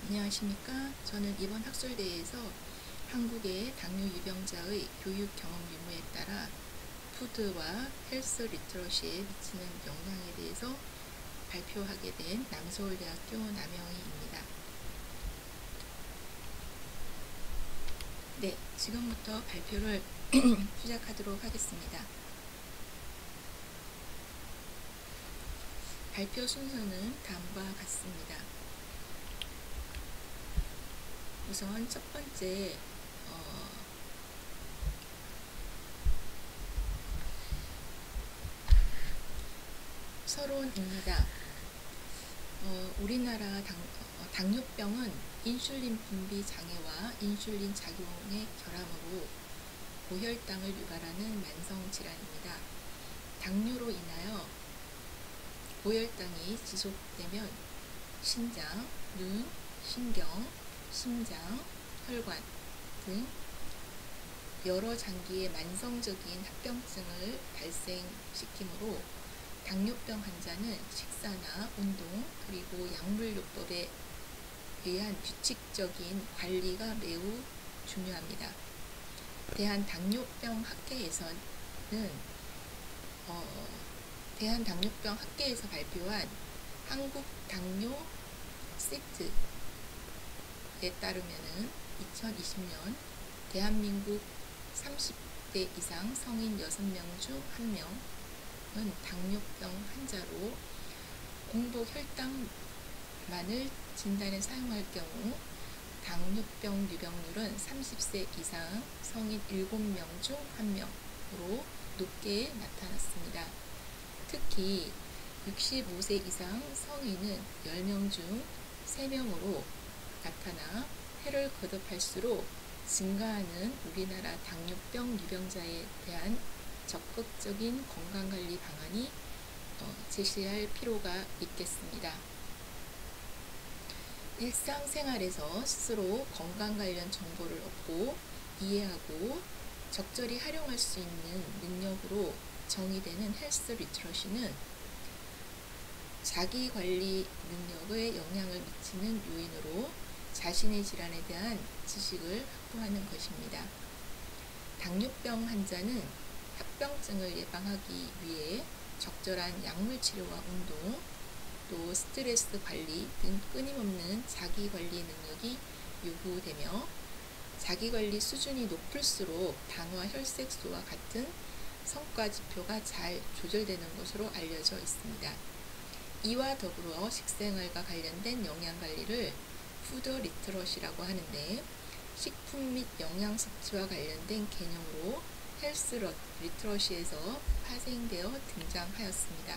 안녕하십니까. 저는 이번 학술대회에서 한국의 당뇨 유병자의 교육 경험 유무에 따라 푸드와 헬스 리터러시에 미치는 영향에 대해서 발표하게 된 남서울대학교 남영희입니다. 네, 지금부터 발표를 시작하도록 하겠습니다. 발표 순서는 다음과 같습니다. 우선 첫 번째 서론입니다. 우리나라 당뇨병은 인슐린 분비 장애와 인슐린 작용의 결함으로 고혈당을 유발하는 만성 질환입니다. 당뇨로 인하여 고혈당이 지속되면 신장, 눈, 신경, 심장, 혈관 등 여러 장기의 만성적인 합병증을 발생시키므로 당뇨병 환자는 식사나 운동 그리고 약물요법에 의한 규칙적인 관리가 매우 중요합니다. 대한당뇨병 학회에서 발표한 한국 당뇨 시트에 따르면은 2020년 대한민국 30대 이상 성인 6명 중 1명은 당뇨병 환자로 공복 혈당만을 진단에 사용할 경우 당뇨병 유병률은 30세 이상 성인 7명 중 1명으로 높게 나타났습니다. 특히 65세 이상 성인은 10명 중 3명으로 나타나 해를 거듭할수록 증가하는 우리나라 당뇨병 유병자에 대한 적극적인 건강관리 방안이 제시할 필요가 있겠습니다. 일상생활에서 스스로 건강 관련 정보를 얻고 이해하고 적절히 활용할 수 있는 능력으로 정의되는 헬스 리터러시는 자기관리 능력에 영향을 미치는 요인으로 자신의 질환에 대한 지식을 확보하는 것입니다. 당뇨병 환자는 합병증을 예방하기 위해 적절한 약물 치료와 운동, 또 스트레스 관리 등 끊임없는 자기관리 능력이 요구되며 자기관리 수준이 높을수록 당화 혈색소와 같은 성과 지표가 잘 조절되는 것으로 알려져 있습니다. 이와 더불어 식생활과 관련된 영양관리를 푸드 리터러시라고 하는데 식품 및 영양 섭취와 관련된 개념으로 헬스 리터러시에서 파생되어 등장하였습니다.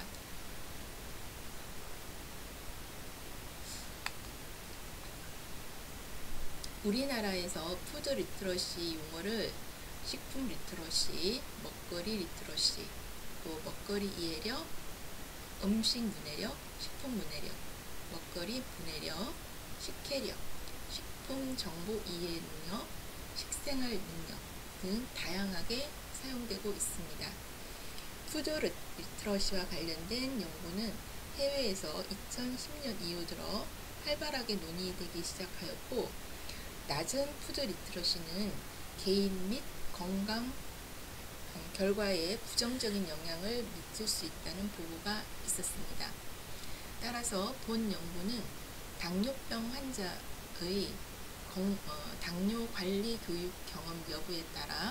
우리나라에서 푸드 리터러시 용어를 식품 리터러시, 먹거리 리터러시, 또 먹거리 이해력, 음식 문해력, 식품 문해력, 먹거리 문해력, 식혜력, 식품 정보 이해 능력, 식생활 능력 등 다양하게 사용되고 있습니다. 푸드 리터러시와 관련된 연구는 해외에서 2010년 이후 들어 활발하게 논의되기 시작하였고 낮은 푸드 리터러시는 개인 및 건강 결과에 부정적인 영향을 미칠 수 있다는 보고가 있었습니다. 따라서 본 연구는 당뇨병 환자의 당뇨 관리 교육 경험 여부에 따라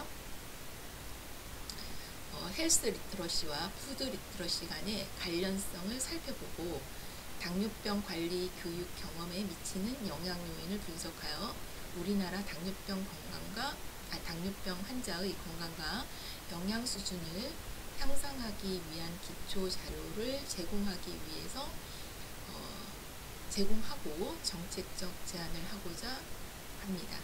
헬스 리터러시와 푸드 리터러시 간의 관련성을 살펴보고 당뇨병 관리 교육 경험에 미치는 영향 요인을 분석하여 우리나라 당뇨병 환자의 건강과 영양 수준을 향상하기 위한 기초 자료를 제공하고 정책적 제안을 하고자 합니다.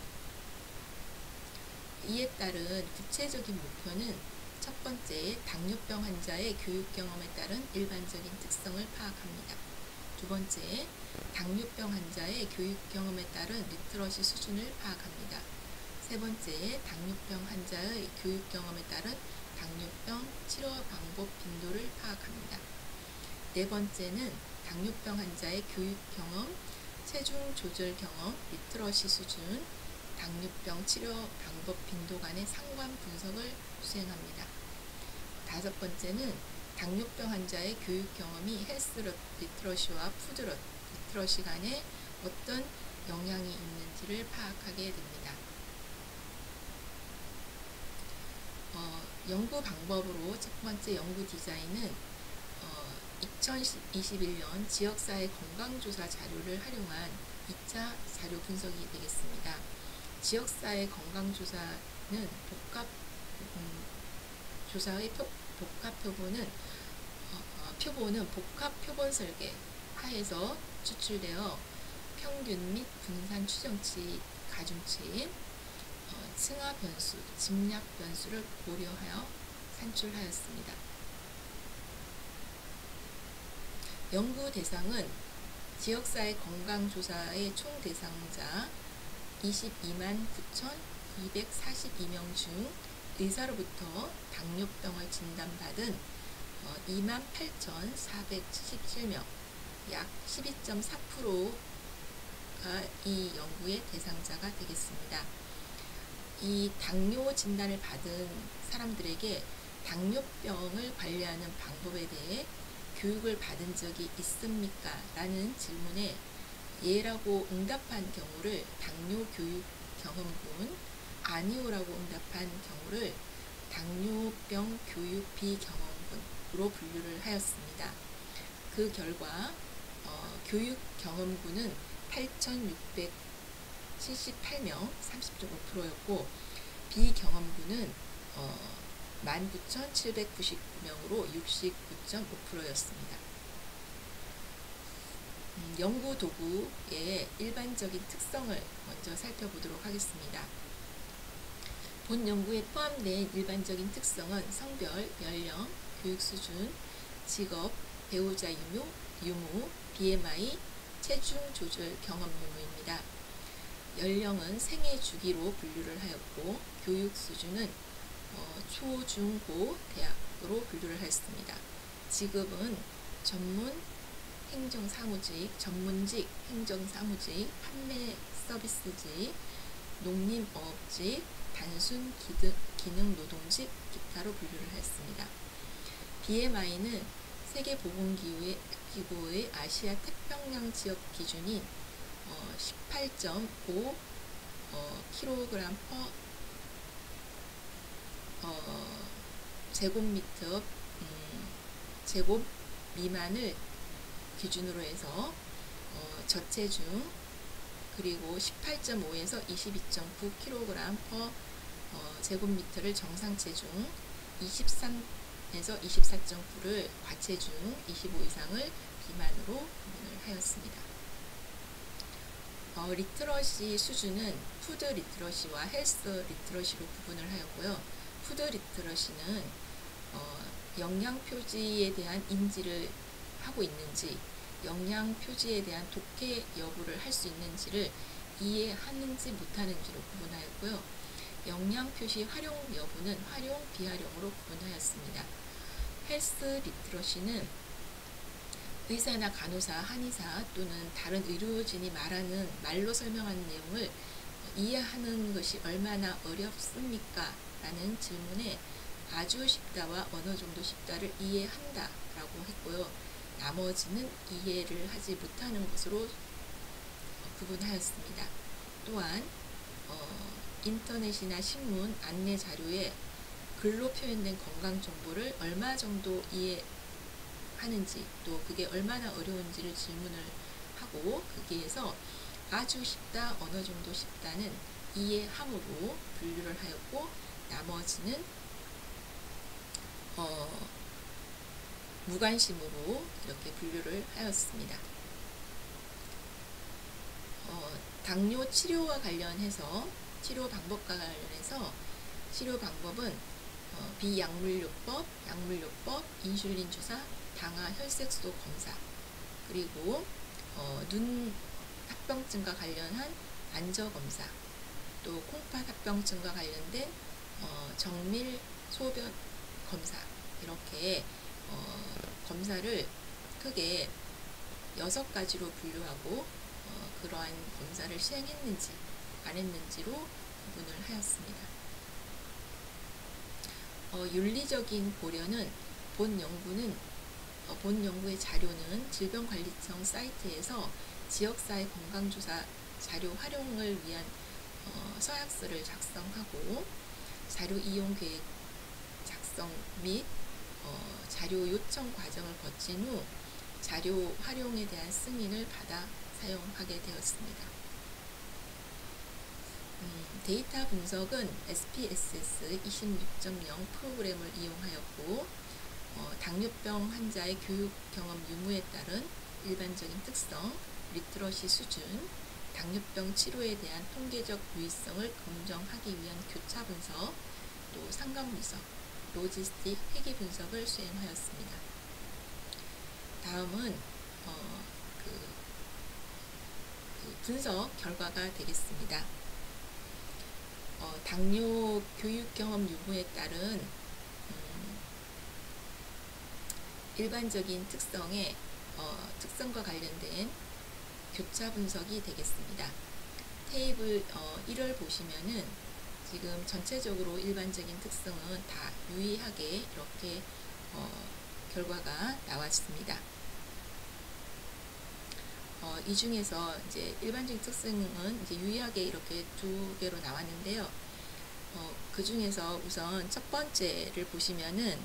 이에 따른 구체적인 목표는 첫 번째, 당뇨병 환자의 교육 경험에 따른 일반적인 특성을 파악합니다. 두 번째, 당뇨병 환자의 교육 경험에 따른 리터러시 수준을 파악합니다. 세 번째, 당뇨병 환자의 교육 경험에 따른 당뇨병 치료 방법 빈도를 파악합니다. 네 번째는 당뇨병 환자의 교육 경험, 체중 조절 경험, 리트러시 수준, 당뇨병 치료 방법 빈도 간의 상관 분석을 수행합니다. 5번째는 당뇨병 환자의 교육 경험이 헬스 리트러시와 푸드 리트러시 간에 어떤 영향이 있는지를 파악하게 됩니다. 연구 방법으로 첫 번째 연구 디자인은 2021년 지역사회 건강조사 자료를 활용한 2차 자료 분석이 되겠습니다. 지역사회 건강조사는 조사의 복합 표본은 복합 표본 설계 하에서 추출되어 평균 및 분산 추정치, 가중치, 층하 변수, 집약 변수를 고려하여 산출하였습니다. 연구 대상은 지역사회 건강조사의 총 대상자 22만 9,242명 중 의사로부터 당뇨병을 진단받은 2만 8,477명, 약 12.4%가 이 연구의 대상자가 되겠습니다. 이 당뇨 진단을 받은 사람들에게 당뇨병을 관리하는 방법에 대해 교육을 받은 적이 있습니까? 라는 질문에 예라고 응답한 경우를 당뇨 교육 경험군, 아니오라고 응답한 경우를 당뇨병 교육 비경험군으로 분류를 하였습니다. 그 결과 교육 경험군은 8,678명, 30.5%였고 비경험군은 19,799명으로 69.5%였습니다. 연구 도구의 일반적인 특성을 먼저 살펴보도록 하겠습니다. 본 연구에 포함된 일반적인 특성은 성별, 연령, 교육 수준, 직업, 배우자 유무, BMI, 체중 조절 경험 유무입니다. 연령은 생애 주기로 분류를 하였고 교육 수준은 초, 중, 고, 대학으로 분류를 하였습니다. 직업은 전문 행정사무직, 전문직, 행정사무직, 판매 서비스직, 농림어업직, 단순 기능 노동직, 기타로 분류를 하였습니다. BMI는 세계보건기구의 아시아 태평양 지역 기준인 18.5 kg per 제곱 미만을 기준으로 해서 저체중, 그리고 18.5에서 22.9 kg per 제곱미터를 정상체중, 23에서 24.9를 과체중, 25 이상을 비만으로 구분을 하였습니다. 리트러시 수준은 푸드 리트러시와 헬스 리트러시로 구분을 하였고요. 푸드 리트러시는 영양 표지에 대한 인지를 하고 있는지, 영양 표지에 대한 독해 여부를 할 수 있는지를 이해하는지 못하는지로 구분하였고요. 영양 표시 활용 여부는 활용, 비활용으로 구분하였습니다. 헬스 리트러시는 의사나 간호사, 한의사 또는 다른 의료진이 말로 설명하는 내용을 이해하는 것이 얼마나 어렵습니까? 라는 질문에 아주 쉽다와 어느 정도 쉽다를 이해한다 라고 했고요. 나머지는 이해를 하지 못하는 것으로 구분하였습니다. 또한 인터넷이나 신문, 안내 자료에 글로 표현된 건강 정보를 얼마 정도 이해하는지, 또 그게 얼마나 어려운지를 질문을 하고 거기에서 아주 쉽다, 어느 정도 쉽다는 이해함으로 분류를 하였고, 나머지는 무관심으로 이렇게 분류를 하였습니다. 당뇨 치료와 관련해서 치료 방법과 관련해서 치료 방법은 비약물요법, 약물요법, 인슐린 주사, 당화 혈색소 검사, 그리고 눈 합병증과 관련한 안저 검사, 또 콩팥 합병증과 관련된 정밀 소변 검사, 이렇게 검사를 크게 6가지로 분류하고 그러한 검사를 시행했는지 안 했는지로 구분을 하였습니다. 윤리적인 고려는 본 연구의 자료는 질병관리청 사이트에서 지역사회 건강조사 자료 활용을 위한 서약서를 작성하고 자료 이용 계획 작성 및 자료 요청 과정을 거친 후 자료 활용에 대한 승인을 받아 사용하게 되었습니다. 데이터 분석은 SPSS 26.0 프로그램을 이용하였고 당뇨병 환자의 교육 경험 유무에 따른 일반적인 특성, 리트러시 수준, 당뇨병 치료에 대한 통계적 유의성을 검증하기 위한 교차 분석, 또 상관 분석, 로지스틱 회계 분석을 수행하였습니다. 다음은 분석 결과가 되겠습니다. 당뇨 교육 경험 유무에 따른 일반적인 특성과 관련된 교차 분석이 되겠습니다. 테이블 1을 보시면은 지금 전체적으로 일반적인 특성은 다 유의하게 이렇게 결과가 나왔습니다. 이 중에서 이제 일반적인 특성은 이제 유의하게 이렇게 두 개로 나왔는데요. 그 중에서 우선 첫 번째를 보시면은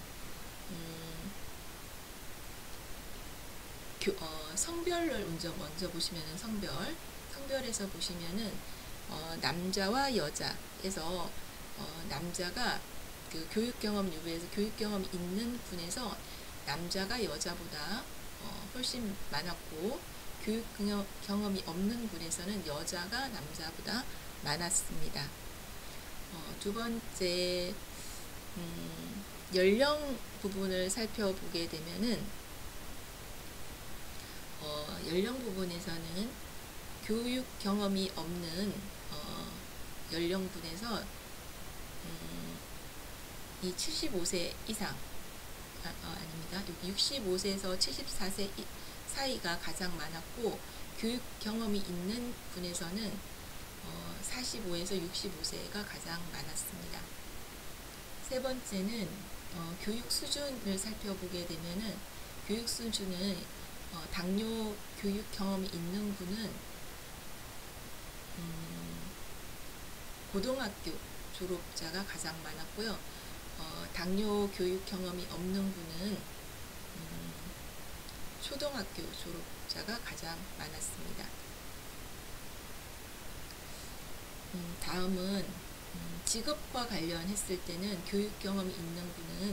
성별을 먼저 보시면은 성별에서 보시면은 남자와 여자에서 남자가 그 교육 경험 유무에서 교육 경험이 있는 분에서 남자가 여자보다 훨씬 많았고 교육 경험이 없는 분에서는 여자가 남자보다 많았습니다. 두 번째 연령 부분을 살펴보게 되면은 연령 부분에서는 교육 경험이 없는 연령분에서 이 75세 이상 아닙니다. 여기 65세에서 74세 사이가 가장 많았고 교육 경험이 있는 분에서는 45에서 65세가 가장 많았습니다. 세 번째는 교육 수준을 살펴보게 되면은 교육 수준은 당뇨 교육 경험이 있는 분은 고등학교 졸업자가 가장 많았고요. 당뇨 교육 경험이 없는 분은 초등학교 졸업자가 가장 많았습니다. 다음은 직업과 관련했을 때는 교육 경험이 있는 분은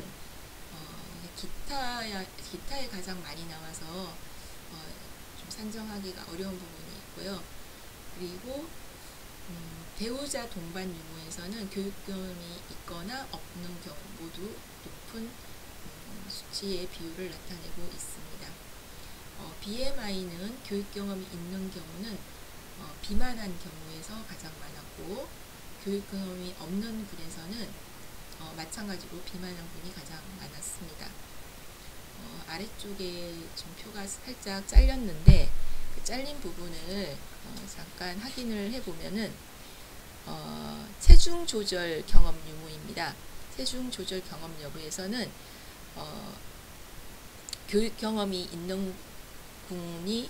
기타에 가장 많이 나와서 좀 산정하기가 어려운 부분이 있고요. 그리고 배우자 동반 유무에서는 교육 경험이 있거나 없는 경우 모두 높은 수치의 비율을 나타내고 있습니다. BMI는 교육 경험이 있는 경우는 비만한 경우에서 가장 많았고 교육 경험이 없는 분에서는 마찬가지로 비만한 분이 가장 많았습니다. 아래쪽에 좀 표가 살짝 잘렸는데 그 잘린 부분을 잠깐 확인을 해보면은 체중 조절 경험 유무입니다. 체중 조절 경험 여부에서는 교육 경험이 있는 분이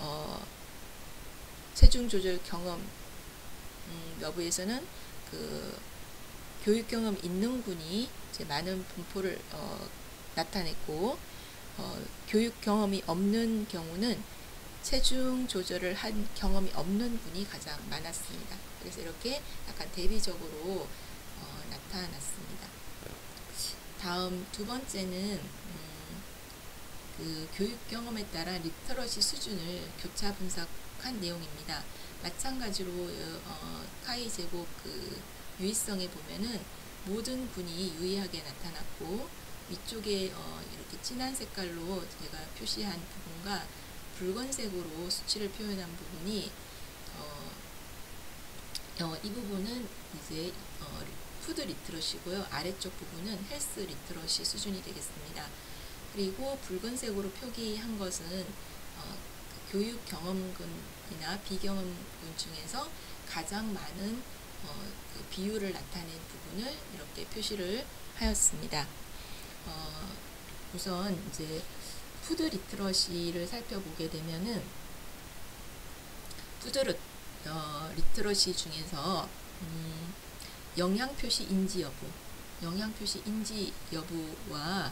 체중 조절 경험 여부에서는 그 교육 경험 있는 분이 이제 많은 분포를 나타냈고 교육 경험이 없는 경우는 체중 조절을 한 경험이 없는 분이 가장 많았습니다. 그래서 이렇게 약간 대비적으로 나타났습니다. 다음 두 번째는 그 교육 경험에 따라 리터러시 수준을 교차 분석한 내용입니다. 마찬가지로 카이 제곱 그 유의성에 보면은 모든 분이 유의하게 나타났고 위쪽에 이렇게 진한 색깔로 제가 표시한 부분과 붉은색으로 수치를 표현한 부분이 이 부분은 이제 푸드 리트러시고요. 아래쪽 부분은 헬스 리트러시 수준이 되겠습니다. 그리고 붉은색으로 표기한 것은 교육 경험군 경험군이나 비경험군 중에서 가장 많은 그 비율을 나타낸 부분을 이렇게 표시를 하였습니다. 우선 이제 푸드 리트러시를 살펴보게 되면은 푸드 리트러시 중에서 영양표시 인지 여부와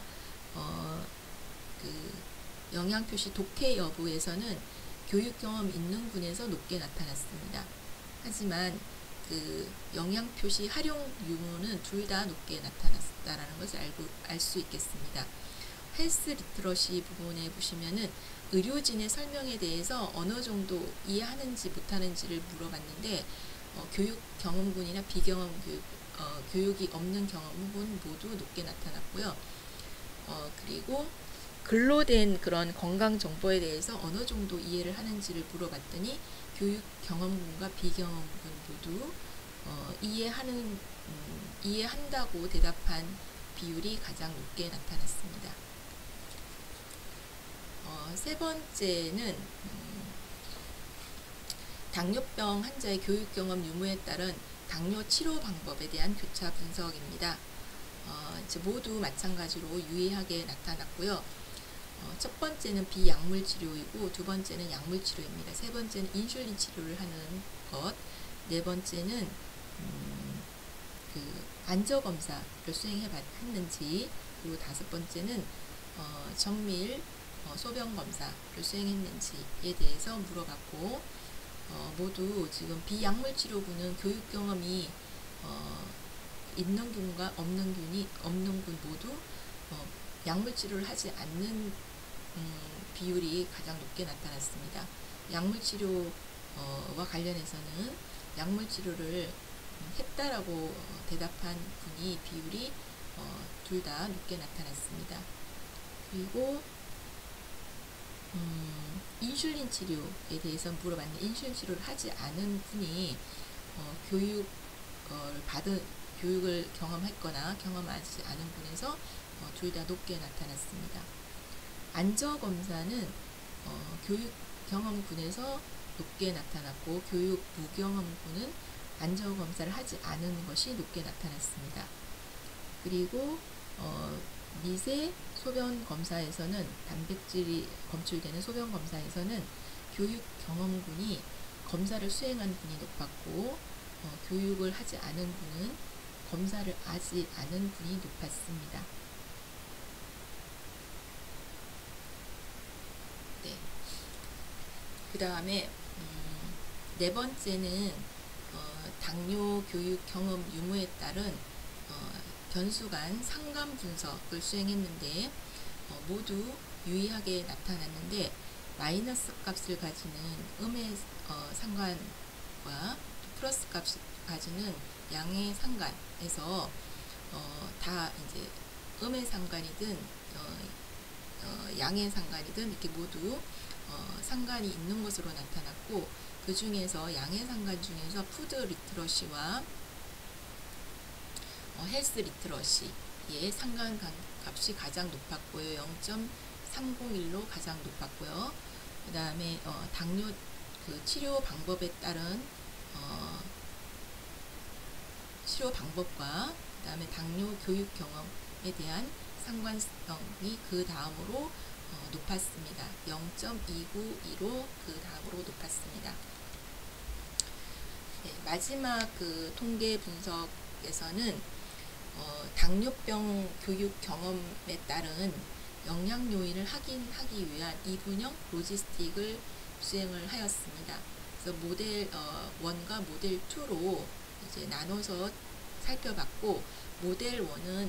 그 영양표시 독해 여부에서는 교육 경험 있는 군에서 높게 나타났습니다. 하지만 그 영양표시 활용 유무는 둘 다 높게 나타났다라는 것을 알 수 있겠습니다. 헬스 리트러시 부분에 보시면은 의료진의 설명에 대해서 어느 정도 이해하는지 못하는지를 물어봤는데 교육 경험군이나 비경험 교육이 없는 경험군 모두 높게 나타났고요. 그리고 글로 된 그런 건강 정보에 대해서 어느 정도 이해를 하는지를 물어봤더니 교육 경험군과 비경험군 모두 이해한다고 대답한 비율이 가장 높게 나타났습니다. 세 번째는 당뇨병 환자의 교육 경험 유무에 따른 당뇨 치료 방법에 대한 교차 분석입니다. 모두 마찬가지로 유의하게 나타났고요. 첫 번째는 비약물 치료이고 두 번째는 약물 치료입니다. 세 번째는 인슐린 치료를 하는 것, 네 번째는 그 안저 검사를 수행했는지, 그리고 다섯 번째는 정밀 소변 검사를 수행했는지에 대해서 물어봤고, 모두 지금 비약물 치료군은 교육 경험이 있는 군과 없는 군 모두 약물 치료를 하지 않는 비율이 가장 높게 나타났습니다. 약물 치료와 관련해서는 약물 치료를 했다라고 대답한 분이 비율이 둘 다 높게 나타났습니다. 그리고 인슐린 치료에 대해서 물어봤는데 인슐린 치료를 하지 않은 분이 교육을 경험했거나 경험하지 않은 분에서 둘 다 높게 나타났습니다. 안저 검사는 교육 경험군에서 높게 나타났고 교육 무경험군은 안저 검사를 하지 않은 것이 높게 나타났습니다. 그리고 미세 소변 검사에서는 단백질이 검출되는 소변 검사에서는 교육 경험군이 검사를 수행한 분이 높았고 교육을 하지 않은 분은 검사를 하지 않은 분이 높았습니다. 네. 그 다음에 네 번째는 당뇨 교육 경험 유무에 따른 견수간 상관 분석을 수행했는데 모두 유의하게 나타났는데 마이너스 값을 가지는 음의 상관과 플러스 값을 가지는 양의 상관에서 다 이제 음의 상관이든 양의 상관이든 이렇게 모두 상관이 있는 것으로 나타났고, 그 중에서 양의 상관 중에서 푸드 리트러시와 헬스 리트러시의 상관 값이 가장 높았고요. 0.301로 가장 높았고요. 그 다음에 당뇨 그 치료 방법에 따른 치료 방법과 그 다음에 당뇨 교육 경험에 대한 상관성이 그 다음으로 높았습니다. 0.292로 그 다음으로 높았습니다. 네, 마지막 그 통계 분석에서는 당뇨병 교육 경험에 따른 영양 요인을 확인하기 위한 2분형 로지스틱을 수행을 하였습니다. 그래서 모델 1과 모델 2로 이제 나눠서 살펴봤고, 모델 1은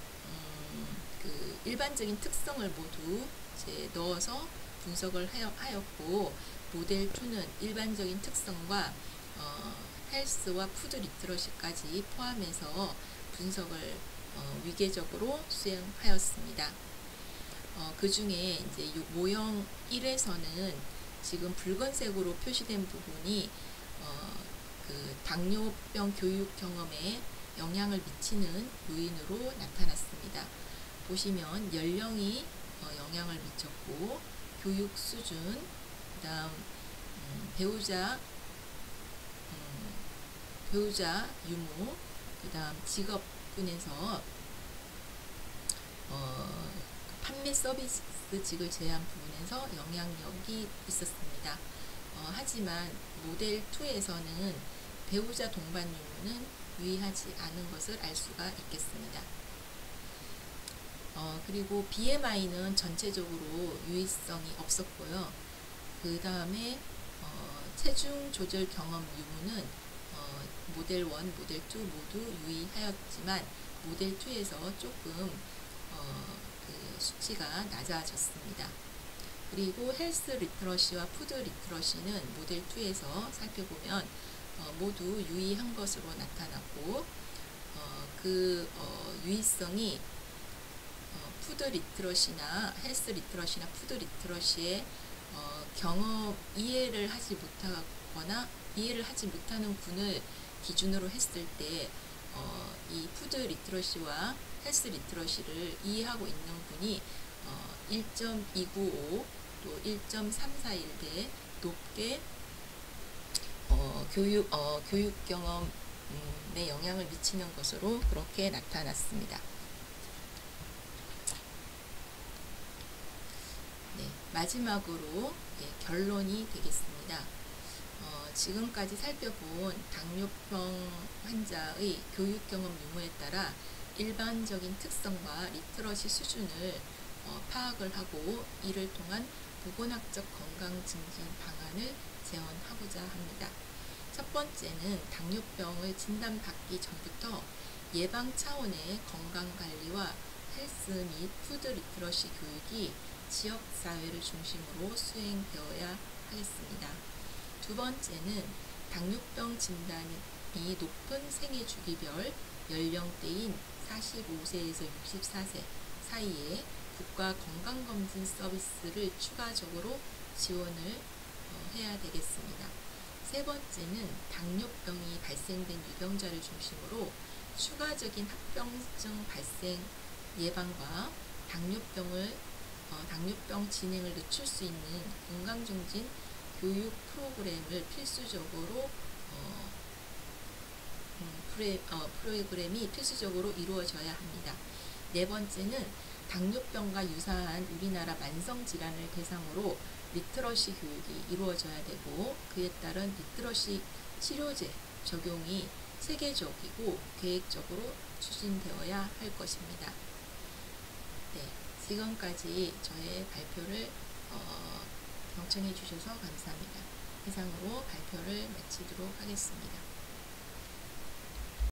그 일반적인 특성을 모두 이제 넣어서 분석을 하였고, 모델 2는 일반적인 특성과 헬스와 푸드 리트러시까지 포함해서 분석을 위계적으로 수행하였습니다. 그 중에 이제 모형 1에서는 지금 붉은색으로 표시된 부분이 그 당뇨병 교육 경험에 영향을 미치는 요인으로 나타났습니다. 보시면 연령이 영향을 미쳤고, 교육 수준, 그 다음 배우자 유무, 그 다음 직업군에서 판매 서비스직을 제한 부분에서 영향력이 있었습니다. 하지만 모델 2에서는 배우자 동반 유무는 유의하지 않은 것을 알 수가 있겠습니다. 그리고 BMI는 전체적으로 유의성이 없었고요. 그 다음에 체중 조절 경험 유무는 모델 1, 모델 2 모두 유의하였지만 모델 2에서 조금 그 수치가 낮아졌습니다. 그리고 헬스 리터러시와 푸드 리터러시는 모델 2에서 살펴보면 모두 유의한 것으로 나타났고 그 유의성이 푸드 리터러시나 헬스 리터러시나 푸드 리터러시의 경험 이해를 하지 못하거나 이해를 하지 못하는 군을 기준으로 했을 때 이 푸드 리터러시와 헬스 리터러시를 이해하고 있는 군이 1.295 또 1.341대 높게 교육 경험에 영향을 미치는 것으로 그렇게 나타났습니다. 네, 마지막으로 결론이 되겠습니다. 지금까지 살펴본 당뇨병 환자의 교육 경험 유무에 따라 일반적인 특성과 리터러시 수준을 파악을 하고 이를 통한 보건학적 건강 증진 방안을 제언하고자 합니다. 첫 번째는 당뇨병을 진단받기 전부터 예방 차원의 건강관리와 헬스 및 푸드 리터러시 교육이 지역사회를 중심으로 수행되어야 하겠습니다. 두 번째는 당뇨병 진단이 높은 생애 주기별 연령대인 45세에서 64세 사이에 국가 건강검진 서비스를 추가적으로 지원을 해야 되겠습니다. 세 번째는 당뇨병이 발생된 유병자를 중심으로 추가적인 합병증 발생 예방과 당뇨병 진행을 늦출 수 있는 건강증진 교육 프로그램을 필수적으로 프로그램이 필수적으로 이루어져야 합니다. 네 번째는 당뇨병과 유사한 우리나라 만성질환을 대상으로 리터러시 교육이 이루어져야 되고 그에 따른 리터러시 치료제 적용이 세계적이고 계획적으로 추진되어야 할 것입니다. 네, 지금까지 저의 발표를 경청해 주셔서 감사합니다. 이상으로 발표를 마치도록 하겠습니다.